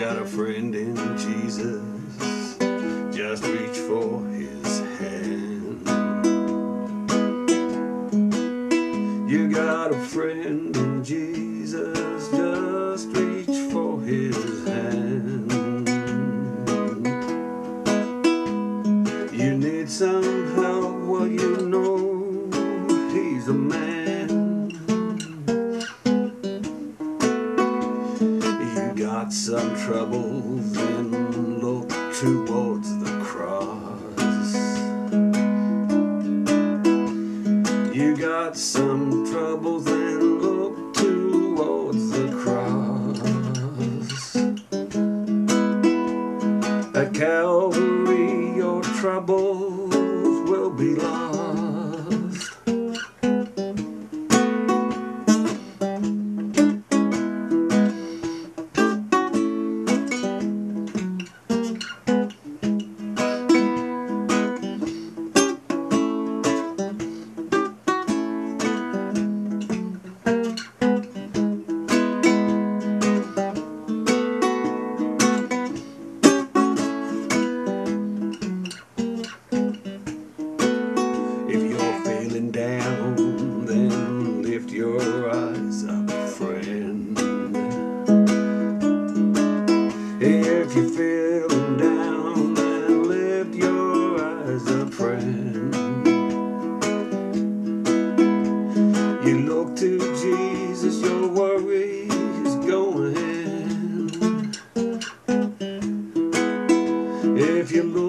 got a friend in Jesus, just reach for his hand. You got a friend in Jesus, just reach for his hand. You need some help, well you know he's a man. You got some troubles, then look towards the cross. You got some troubles, then look towards the cross. At Calvary your troubles will be lost. Down, then lift your eyes up, friend. If you're feeling down, then lift your eyes up, friend. You look to Jesus, your worries going. If you look